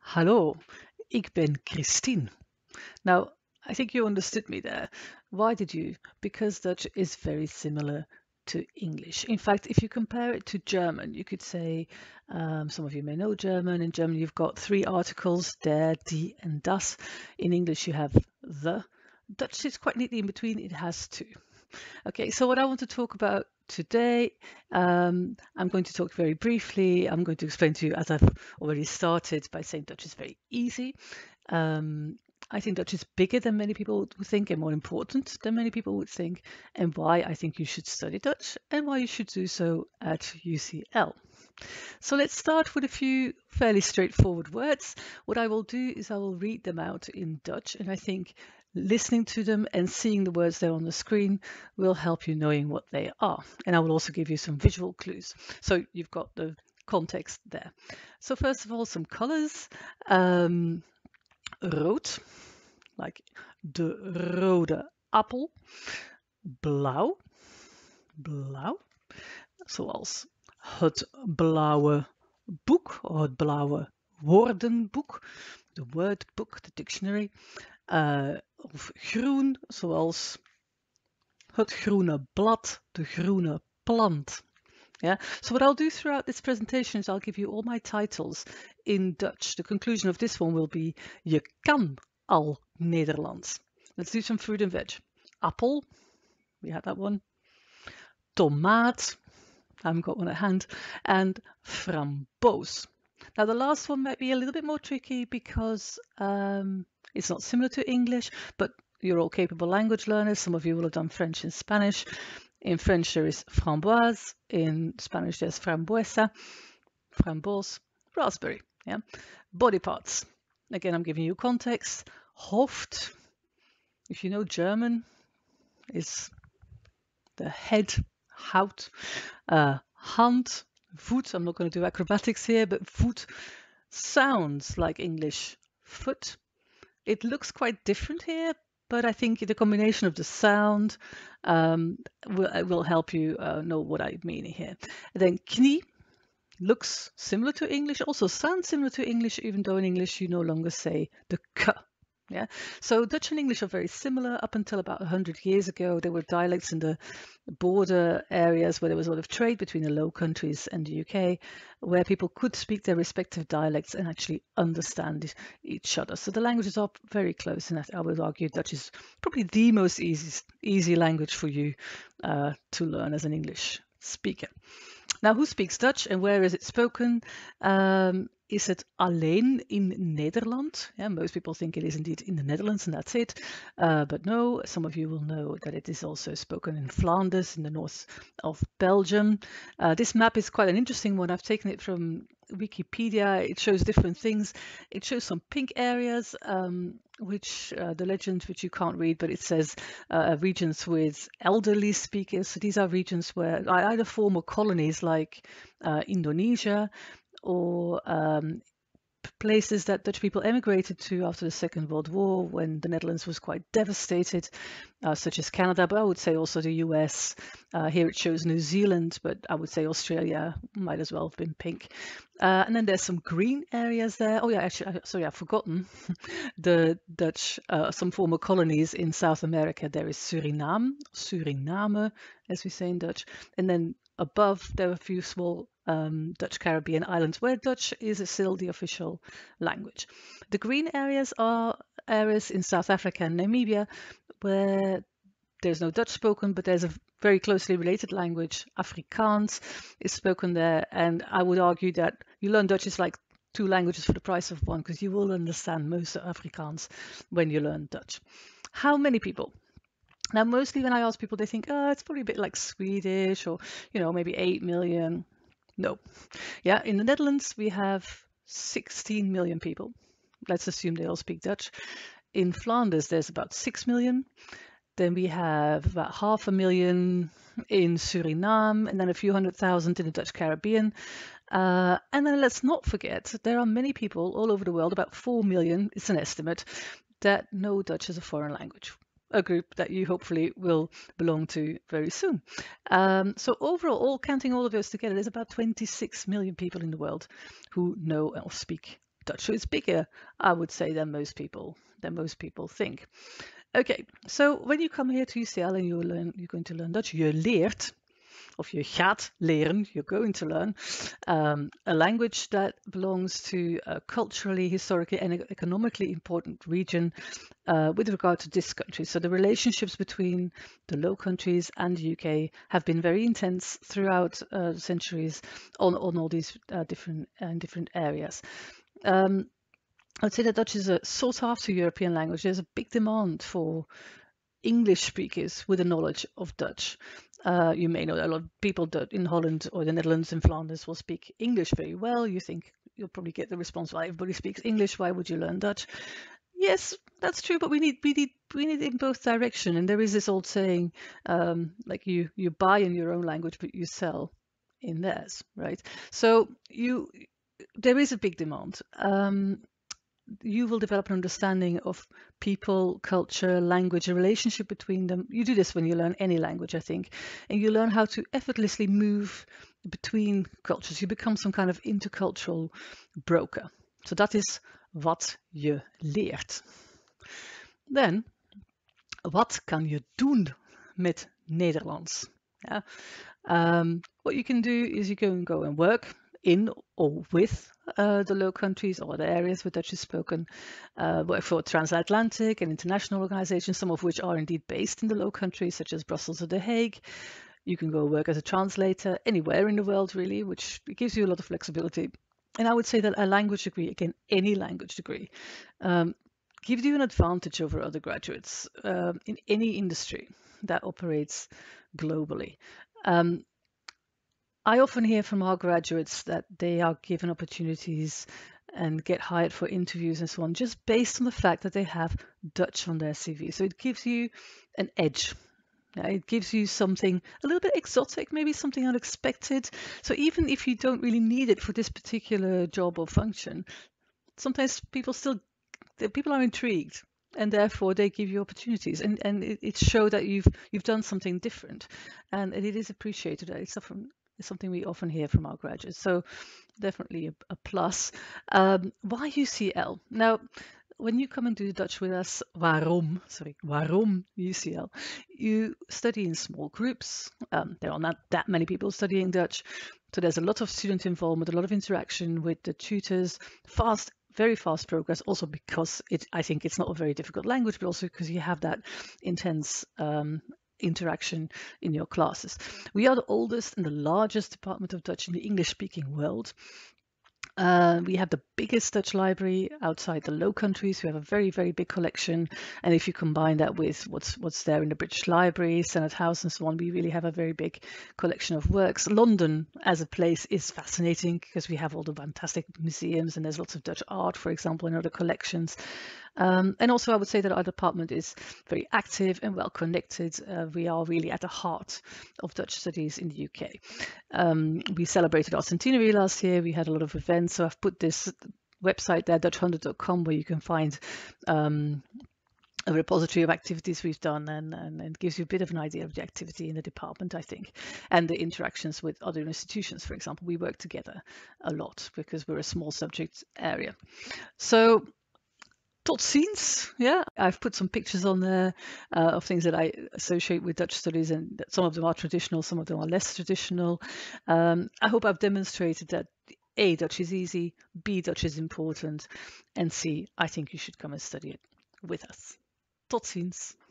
Hallo, ik ben Christine. Now, I think you understood me there. Why did you? Because Dutch is very similar to English. In fact, if you compare it to German, you could say, some of you may know German. In German, you've got three articles, der, die, and das. In English, you have the. Dutch sits quite neatly in between, it has two. Okay, so what I want to talk about today, I'm going to talk very briefly. I'm going to explain to you, as I've already started, by saying Dutch is very easy. I think Dutch is bigger than many people would think and more important than many people would think, and why I think you should study Dutch and why you should do so at UCL. So let's start with a few fairly straightforward words. What I will do is I will read them out in Dutch, and I think listening to them and seeing the words there on the screen will help you knowing what they are. And I will also give you some visual clues. So you've got the context there. So first of all, some colors. Rood, like de rode appel. Blauw, blauw, zoals het blauwe boek, of het blauwe woordenboek, de word book, the dictionary. Of groen, zoals het groene blad, de groene plant. Yeah. So what I'll do throughout this presentation is I'll give you all my titles in Dutch. The conclusion of this one will be je kan al Nederlands. Let's do some fruit and veg. Appel, we had that one. Tomaat, I haven't got one at hand. And framboos. Now the last one might be a little bit more tricky because it's not similar to English, but you're all capable language learners. Some of you will have done French and Spanish. In French, there is framboise. In Spanish, there's frambuesa, framboos, raspberry. Yeah. Body parts. Again, I'm giving you context. Hoofd, if you know German, is the head, hout. Hand, voet. I'm not going to do acrobatics here, but voet sounds like English foot. It looks quite different here, but I think the combination of the sound will help you know what I mean here. And then knie looks similar to English, also sounds similar to English, even though in English you no longer say the k. Yeah, so Dutch and English are very similar. Up until about 100 years ago, there were dialects in the border areas where there was a lot of trade between the Low Countries and the UK, where people could speak their respective dialects and actually understand each other. So the languages are very close, and I would argue Dutch is probably the most easy language for you to learn as an English speaker. Now, who speaks Dutch and where is it spoken? Is it alleen in Nederland? Yeah, most people think it is indeed in the Netherlands and that's it. But no, some of you will know that it is also spoken in Flanders, in the north of Belgium. This map is quite an interesting one. I've taken it from Wikipedia. It shows different things. It shows some pink areas, which the legend, which you can't read, but it says regions with elderly speakers. So these are regions where either former colonies like Indonesia, or places that Dutch people emigrated to after the Second World War when the Netherlands was quite devastated, such as Canada, but I would say also the US. Here it shows New Zealand, but I would say Australia might as well have been pink. And then there's some green areas there. Oh yeah, actually, sorry, I've forgotten the Dutch, some former colonies in South America. There is Suriname, as we say in Dutch. And then above, there are a few small Dutch Caribbean islands where Dutch is still the official language. The green areas are areas in South Africa and Namibia where there's no Dutch spoken, but there's a very closely related language. Afrikaans is spoken there, and I would argue that you learn Dutch is like two languages for the price of one, because you will understand most of Afrikaans when you learn Dutch. How many people? Now, mostly when I ask people, they think, oh, it's probably a bit like Swedish or, maybe 8 million. No. Yeah, in the Netherlands, we have 16 million people. Let's assume they all speak Dutch. In Flanders, there's about 6 million. Then we have about 500,000 in Suriname, and then a few 100,000 in the Dutch Caribbean. And then let's not forget, there are many people all over the world, about 4 million, it's an estimate, that know Dutch as a foreign language. A group that you hopefully will belong to very soon. So overall, counting all of those together, there's about 26 million people in the world who know or speak Dutch. So it's bigger, I would say, than most people think. Okay, so when you come here to UCL and you're going to learn Dutch, je leert, of je gaat leren, you're going to learn a language that belongs to a culturally, historically, and economically important region with regard to this country. So the relationships between the Low Countries and the UK have been very intense throughout centuries on all these different areas. I'd say that Dutch is a sought-after European language. There's a big demand for English speakers with a knowledge of Dutch. You may know that a lot of people in Holland or the Netherlands and Flanders will speak English very well. You think you'll probably get the response, "Well, everybody speaks English. Why would you learn Dutch?" Yes, that's true, but we need in both direction. And there is this old saying, like you buy in your own language, but you sell in theirs, right? So there is a big demand. You will develop an understanding of people, culture, language, a relationship between them. You do this when you learn any language, I think, and you learn how to effortlessly move between cultures. You become some kind of intercultural broker. So that is wat je leert. Then, wat kan je doen met Nederlands? Yeah. What you can do is you can go and work in or with the Low Countries or the areas where Dutch is spoken, work for transatlantic and international organizations, some of which are indeed based in the Low Countries, such as Brussels or The Hague. You can go work as a translator anywhere in the world, really, which gives you a lot of flexibility. And I would say that a language degree, again, any language degree, gives you an advantage over other graduates in any industry that operates globally. I often hear from our graduates that they are given opportunities and get hired for interviews and so on, just based on the fact that they have Dutch on their CV. So it gives you an edge. It gives you something a little bit exotic, maybe something unexpected. So even if you don't really need it for this particular job or function, sometimes people are intrigued, and therefore they give you opportunities, and it shows that you've done something different, and it is appreciated. It's something we often hear from our graduates, so definitely a plus. Why UCL? Now, when you come and do Dutch with us, waarom UCL? You study in small groups. There are not that many people studying Dutch, so there's a lot of student involvement, a lot of interaction with the tutors, very fast progress, also because I think it's not a very difficult language, but also because you have that intense interaction in your classes. We are the oldest and the largest department of Dutch in the English-speaking world. We have the biggest Dutch library outside the Low Countries. We have a very, very big collection. And if you combine that with what's there in the British Library, Senate House, and so on, we really have a very big collection of works. London as a place is fascinating because we have all the fantastic museums, and there's lots of Dutch art, for example, in other collections. And also, I would say that our department is very active and well connected. We are really at the heart of Dutch studies in the UK. We celebrated our centenary last year. We had a lot of events. So I've put this website there, Dutch100.com, where you can find a repository of activities we've done, and it gives you a bit of an idea of the activity in the department, I think, and the interactions with other institutions. For example, we work together a lot because we're a small subject area. So tot ziens. Yeah, I've put some pictures on there of things that I associate with Dutch studies, and some of them are traditional, some of them are less traditional. I hope I've demonstrated that A, Dutch is easy, B, Dutch is important, and C, I think you should come and study it with us. Tot ziens.